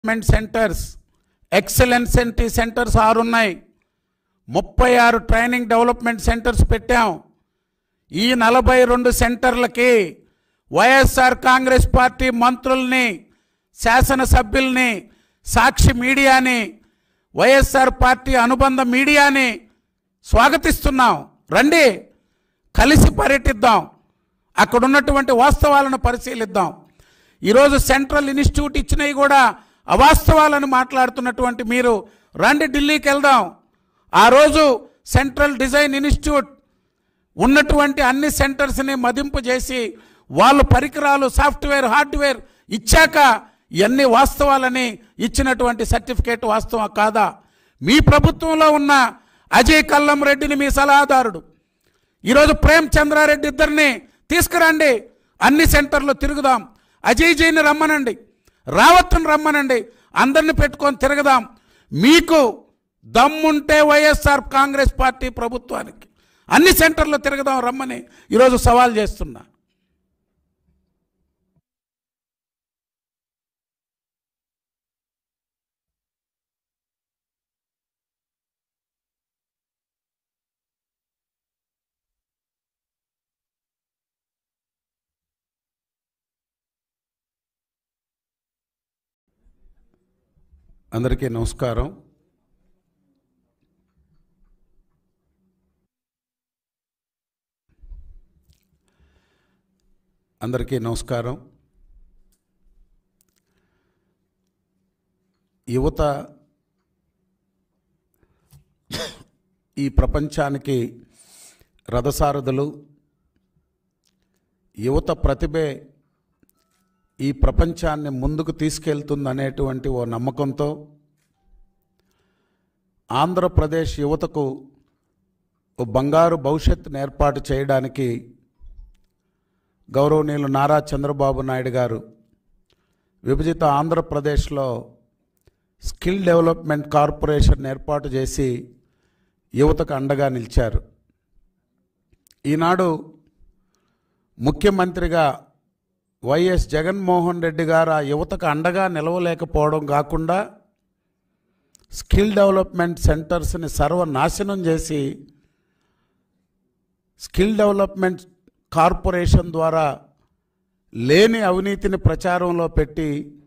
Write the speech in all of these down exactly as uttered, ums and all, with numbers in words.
Development centres, excellence centres ఆరు ఉన్నాయి. ముప్పై ఆరు ట్రైనింగ్ డెవలప్మెంట్ సెంటర్స్ పెట్టాం. ఈ నలభై రెండు సెంటర్లకి వైఎస్ఆర్ కాంగ్రెస్ పార్టీ మంత్రుల్ని, శాసనసభ్యుల్ని, సాక్షి మీడియాని, వైఎస్ఆర్ పార్టీ అనుబంధ మీడియాని స్వాగతిస్తున్నాం. రండి, కలిసి పర్యటిద్దాం, అక్కడ ఉన్నటువంటి వాస్తవాలను పరిశీలిద్దాం. ఈరోజు సెంట్రల్ ఇన్స్టిట్యూట్ ఇచ్చినవి కూడా అవాస్తవాలను మాట్లాడుతున్నటువంటి మీరు రండి, ఢిల్లీకి వెళ్దాం. ఆ రోజు సెంట్రల్ డిజైన్ ఇన్స్టిట్యూట్ ఉన్నటువంటి అన్ని సెంటర్స్ని మదింపు చేసి వాళ్ళు పరికరాలు, సాఫ్ట్వేర్, హార్డ్వేర్ ఇచ్చాక ఇవన్నీ వాస్తవాలని ఇచ్చినటువంటి సర్టిఫికేట్ వాస్తవం కాదా? మీ ప్రభుత్వంలో ఉన్న అజయ్ కల్లం రెడ్డిని మీ సలహాదారుడు, ఈరోజు ప్రేమ్ చంద్రారెడ్డి ఇద్దరిని తీసుకురండి, అన్ని సెంటర్లు తిరుగుదాం. అజయ్ జైని రమ్మనండి, రావత్తుని రమ్మనండి, అందరిని పెట్టుకొని తిరగదాం. మీకు దమ్ముంటే వైఎస్ఆర్ కాంగ్రెస్ పార్టీ ప్రభుత్వానికి అన్ని సెంటర్లు తిరగదాం రమ్మని ఈరోజు సవాల్ చేస్తున్నా. అందరికీ నమస్కారం. అందరికీ నమస్కారం. యువత ఈ ప్రపంచానికి రథసారథులు. యువత ప్రతిభే ఈ ప్రపంచాన్ని ముందుకు తీసుకెళ్తుందనేటువంటి ఓ నమ్మకంతో ఆంధ్రప్రదేశ్ యువతకు ఓ బంగారు భవిష్యత్తును ఏర్పాటు చేయడానికి గౌరవనీయులు నారా చంద్రబాబు నాయుడు గారు విభజిత ఆంధ్రప్రదేశ్లో స్కిల్ డెవలప్మెంట్ కార్పొరేషన్ ఏర్పాటు చేసి యువతకు అండగా నిలిచారు. ఈనాడు ముఖ్యమంత్రిగా వైఎస్ జగన్మోహన్ రెడ్డి గారు ఆ యువతకు అండగా నిలవలేకపోవడం కాకుండా స్కిల్ డెవలప్మెంట్ సెంటర్స్ని సర్వనాశనం చేసి స్కిల్ డెవలప్మెంట్ కార్పొరేషన్ ద్వారా లేని అవినీతిని ప్రచారంలో పెట్టి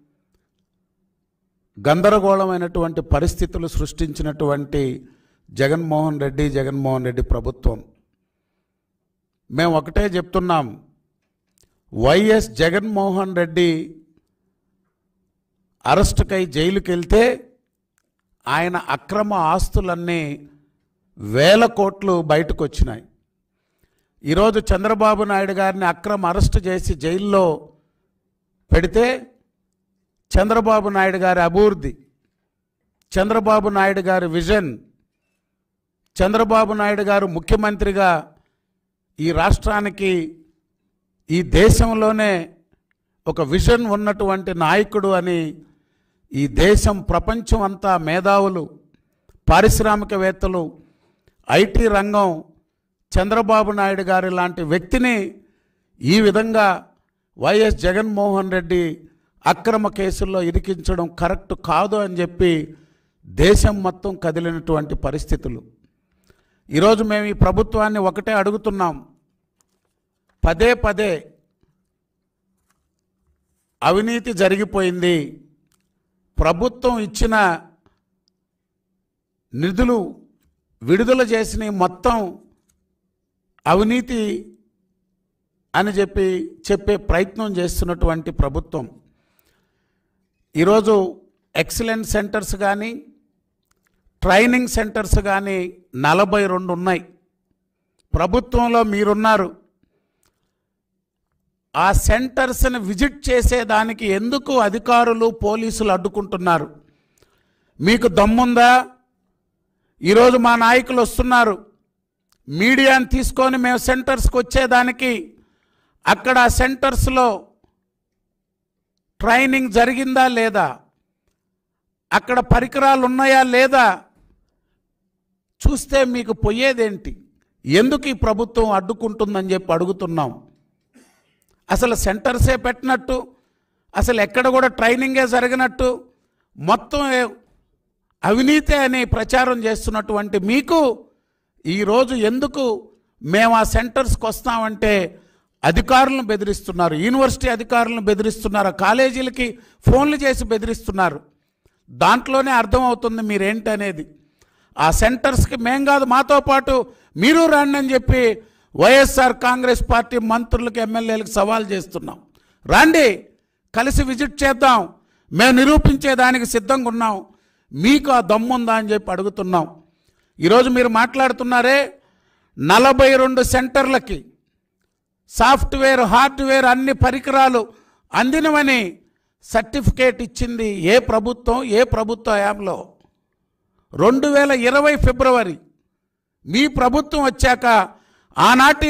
గందరగోళమైనటువంటి పరిస్థితులు సృష్టించినటువంటి జగన్మోహన్ రెడ్డి జగన్మోహన్ రెడ్డి ప్రభుత్వం. మేము ఒకటే చెప్తున్నాం, వైఎస్ జగన్మోహన్ రెడ్డి అరెస్టుకై జైలుకి వెళ్తే ఆయన అక్రమ ఆస్తులన్నీ వేల కోట్లు బయటకు వచ్చినాయి. ఈరోజు చంద్రబాబు నాయుడు గారిని అక్రమ అరెస్టు చేసి జైల్లో పెడితే చంద్రబాబు నాయుడు గారి అభివృద్ధి, చంద్రబాబు నాయుడు గారి విజన్, చంద్రబాబు నాయుడు గారు ముఖ్యమంత్రిగా ఈ రాష్ట్రానికి, ఈ దేశంలోనే ఒక విజన్ ఉన్నటువంటి నాయకుడు అని ఈ దేశం, ప్రపంచం అంతా మేధావులు, పారిశ్రామికవేత్తలు, ఐటీ రంగం చంద్రబాబు నాయుడు గారి లాంటి వ్యక్తిని ఈ విధంగా వైఎస్ జగన్మోహన్ రెడ్డి అక్రమ కేసుల్లో ఇరికించడం కరెక్ట్ కాదు అని చెప్పి దేశం మొత్తం కదిలినటువంటి పరిస్థితులు. ఈరోజు మేము ఈ ప్రభుత్వాన్ని ఒకటే అడుగుతున్నాం, పదే పదే అవినీతి జరిగిపోయింది, ప్రభుత్వం ఇచ్చిన నిధులు విడుదల చేసిన మొత్తం అవినీతి అని చెప్పి చెప్పే ప్రయత్నం చేస్తున్నటువంటి ప్రభుత్వం. ఈరోజు ఎక్సలెన్స్ సెంటర్స్ కానీ ట్రైనింగ్ సెంటర్స్ కానీ నలభై రెండు ఉన్నాయి. ప్రభుత్వంలో మీరున్నారు, ఆ సెంటర్స్ని విజిట్ చేసేదానికి ఎందుకు అధికారులు, పోలీసులు అడ్డుకుంటున్నారు? మీకు దమ్ముందా? ఈరోజు మా నాయకులు వస్తున్నారు, మీడియాని తీసుకొని మేము సెంటర్స్కి వచ్చేదానికి అక్కడ సెంటర్స్లో ట్రైనింగ్ జరిగిందా లేదా, అక్కడ పరికరాలు ఉన్నాయా లేదా చూస్తే మీకు పోయేదేంటి? ఎందుకు ఈ ప్రభుత్వం అడ్డుకుంటుందని చెప్పి అడుగుతున్నాం. అసలు సెంటర్సే పెట్టినట్టు, అసలు ఎక్కడ కూడా ట్రైనింగే జరిగినట్టు మొత్తం అవినీతి అని ప్రచారం చేస్తున్నటువంటి మీకు ఈరోజు ఎందుకు మేము ఆ సెంటర్స్కి వస్తామంటే అధికారులను బెదిరిస్తున్నారు, యూనివర్సిటీ అధికారులను బెదిరిస్తున్నారు, కాలేజీలకి ఫోన్లు చేసి బెదిరిస్తున్నారు. దాంట్లోనే అర్థమవుతుంది మీరేంటి అనేది. ఆ సెంటర్స్కి మేం కాదు, మాతో పాటు మీరు రండి అని చెప్పి వైఎస్ఆర్ కాంగ్రెస్ పార్టీ మంత్రులకు ఎమ్మెల్యేలకు సవాల్ చేస్తున్నాం. రండి, కలిసి విజిట్ చేద్దాం, మేము నిరూపించేదానికి సిద్ధంగా ఉన్నాం, మీకు ఆ దమ్ముందా అని చెప్పి అడుగుతున్నాం. ఈరోజు మీరు మాట్లాడుతున్నారే నలభై రెండు సెంటర్లకి సాఫ్ట్వేర్ హార్డ్వేర్ అన్ని పరికరాలు అందినవని సర్టిఫికేట్ ఇచ్చింది ఏ ప్రభుత్వం? ఏ ప్రభుత్వ హయాంలో? రెండు వేల ఇరవై ఫిబ్రవరి మీ ప్రభుత్వం వచ్చాక ఆనాటి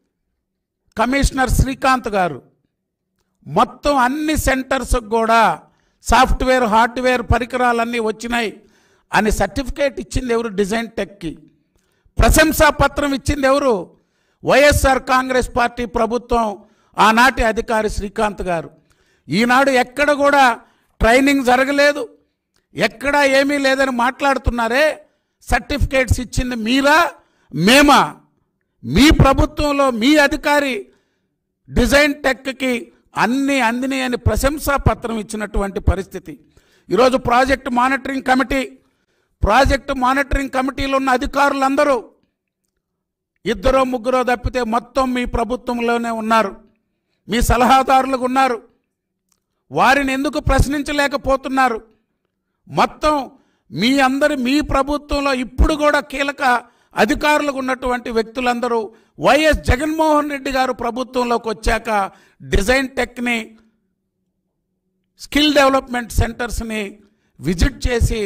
కమిషనర్ శ్రీకాంత్ గారు మొత్తం అన్ని సెంటర్స్కి కూడా సాఫ్ట్వేర్ హార్డ్వేర్ పరికరాలన్నీ వచ్చినాయి అని సర్టిఫికేట్ ఇచ్చింది ఎవరు? డిజైన్ టెక్కి. ప్రశంసా పత్రం ఇచ్చింది ఎవరు? వైఎస్ఆర్ కాంగ్రెస్ పార్టీ ప్రభుత్వం, ఆనాటి అధికారి శ్రీకాంత్ గారు. ఈనాడు ఎక్కడ కూడా ట్రైనింగ్ జరగలేదు, ఎక్కడ ఏమీ లేదని మాట్లాడుతున్నారే. సర్టిఫికేట్స్ ఇచ్చింది మీరా మేమా? మీ ప్రభుత్వంలో మీ అధికారి డిజైన్ టెక్కి అన్నీ అందినాయి అని ప్రశంసా పత్రం ఇచ్చినటువంటి పరిస్థితి. ఈరోజు project monitoring committee project monitoring కమిటీలో ఉన్న అధికారులందరూ ఇద్దరో ముగ్గురో తప్పితే మొత్తం మీ ప్రభుత్వంలోనే ఉన్నారు, మీ సలహాదారులకు ఉన్నారు. వారిని ఎందుకు ప్రశ్నించలేకపోతున్నారు? మొత్తం మీ అందరి మీ ప్రభుత్వంలో ఇప్పుడు కూడా కీలక అధికారులకు ఉన్నటువంటి వ్యక్తులందరూ వైఎస్ జగన్మోహన్ రెడ్డి గారు ప్రభుత్వంలోకి వచ్చాక డిజైన్ టెక్ని, స్కిల్ డెవలప్మెంట్ సెంటర్స్ని విజిట్ చేసి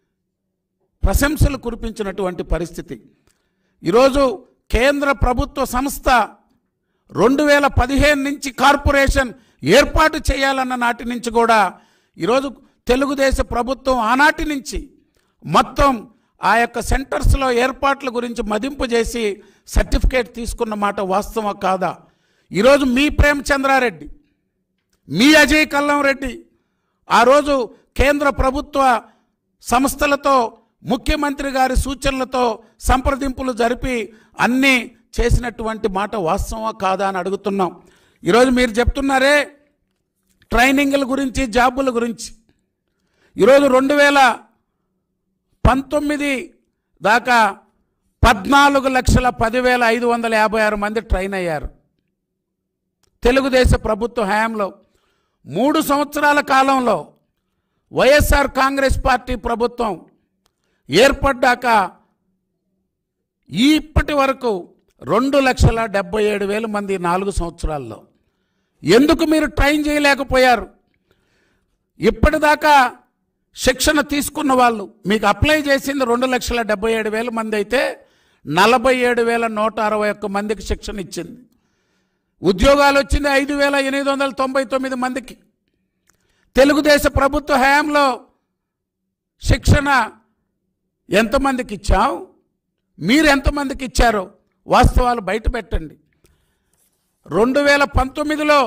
ప్రశంసలు కురిపించినటువంటి పరిస్థితి. ఈరోజు కేంద్ర ప్రభుత్వ సంస్థ రెండు వేల పదిహేను నుంచి కార్పొరేషన్ ఏర్పాటు చేయాలన్న నాటి నుంచి కూడా ఈరోజు తెలుగుదేశ ప్రభుత్వం ఆనాటి నుంచి మొత్తం ఆ యొక్క సెంటర్స్లో ఏర్పాట్ల గురించి మదింపు చేసి సర్టిఫికేట్ తీసుకున్న మాట వాస్తవం కాదా? ఈరోజు మీ ప్రేమచంద్రారెడ్డి, మీ అజయ్ కల్లం రెడ్డి ఆ రోజు కేంద్ర ప్రభుత్వ సంస్థలతో ముఖ్యమంత్రి గారి సూచనలతో సంప్రదింపులు జరిపి అన్నీ చేసినటువంటి మాట వాస్తవమా కాదా అని అడుగుతున్నాం. ఈరోజు మీరు చెప్తున్నారే ట్రైనింగ్ల గురించి, జాబుల గురించి. ఈరోజు రెండు వేల పంతొమ్మిది దాకా పద్నాలుగు లక్షల పదివేల ఐదు వందల యాభై ఆరు మంది ట్రైన్ అయ్యారు తెలుగుదేశ ప్రభుత్వ హయాంలో. మూడు సంవత్సరాల కాలంలో వైఎస్ఆర్ కాంగ్రెస్ పార్టీ ప్రభుత్వం ఏర్పడ్డాక ఇప్పటి వరకు రెండు లక్షల డెబ్బై ఏడు వేల మంది నాలుగు సంవత్సరాల్లో. ఎందుకు మీరు ట్రైన్ చేయలేకపోయారు? ఇప్పటిదాకా శిక్షణ తీసుకున్న వాళ్ళు మీకు అప్లై చేసింది రెండు లక్షల డెబ్బై ఏడు వేల మంది అయితే నలభై ఏడు వేల నూట అరవై ఒక్క మందికి శిక్షణ ఇచ్చింది. ఉద్యోగాలు వచ్చింది ఐదు వేల ఎనిమిది వందల తొంభై తొమ్మిది మందికి. తెలుగుదేశ ప్రభుత్వ హయాంలో శిక్షణ ఎంతమందికి ఇచ్చాం? మీరు ఎంతమందికి ఇచ్చారో వాస్తవాలు బయట పెట్టండి. రెండు వేల పంతొమ్మిదిలో